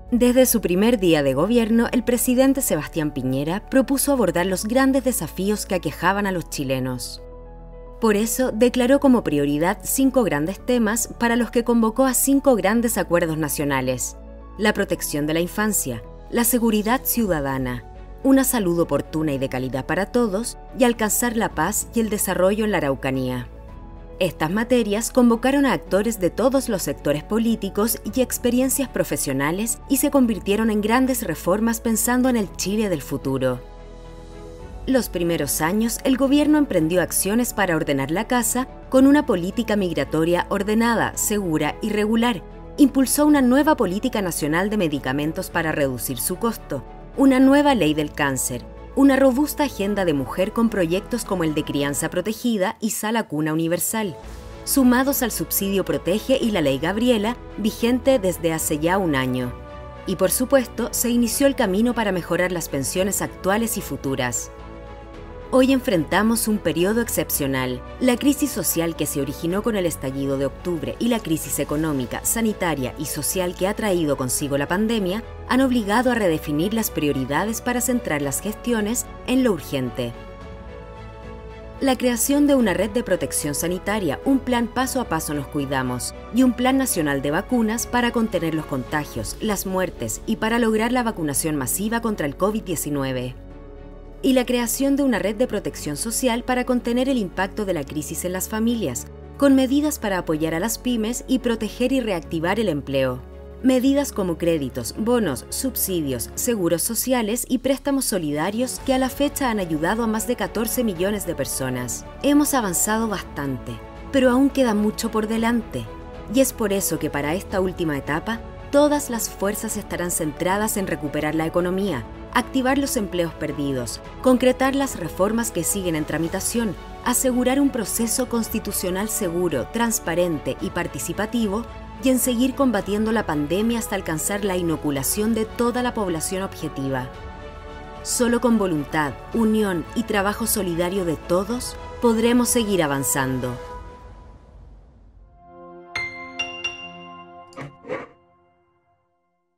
Desde su primer día de gobierno, el presidente Sebastián Piñera propuso abordar los grandes desafíos que aquejaban a los chilenos. Por eso, declaró como prioridad 5 grandes temas para los que convocó a 5 grandes acuerdos nacionales: la protección de la infancia, la seguridad ciudadana, una salud oportuna y de calidad para todos, y alcanzar la paz y el desarrollo en la Araucanía. Estas materias convocaron a actores de todos los sectores políticos y experiencias profesionales y se convirtieron en grandes reformas pensando en el Chile del futuro. Los primeros años, el gobierno emprendió acciones para ordenar la casa con una política migratoria ordenada, segura y regular. Impulsó una nueva política nacional de medicamentos para reducir su costo, una nueva ley del cáncer, una robusta agenda de mujer con proyectos como el de crianza protegida y sala cuna universal, sumados al subsidio Protege y la ley Gabriela, vigente desde hace ya un año. Y por supuesto, se inició el camino para mejorar las pensiones actuales y futuras. Hoy enfrentamos un periodo excepcional. La crisis social que se originó con el estallido de octubre y la crisis económica, sanitaria y social que ha traído consigo la pandemia han obligado a redefinir las prioridades para centrar las gestiones en lo urgente. La creación de una red de protección sanitaria, un plan paso a paso nos cuidamos y un plan nacional de vacunas para contener los contagios, las muertes y para lograr la vacunación masiva contra el COVID-19. Y la creación de una red de protección social para contener el impacto de la crisis en las familias, con medidas para apoyar a las pymes y proteger y reactivar el empleo. Medidas como créditos, bonos, subsidios, seguros sociales y préstamos solidarios que a la fecha han ayudado a más de 14 millones de personas. Hemos avanzado bastante, pero aún queda mucho por delante. Y es por eso que para esta última etapa, todas las fuerzas estarán centradas en recuperar la economía, activar los empleos perdidos, concretar las reformas que siguen en tramitación, asegurar un proceso constitucional seguro, transparente y participativo, y en seguir combatiendo la pandemia hasta alcanzar la inoculación de toda la población objetiva. Solo con voluntad, unión y trabajo solidario de todos podremos seguir avanzando.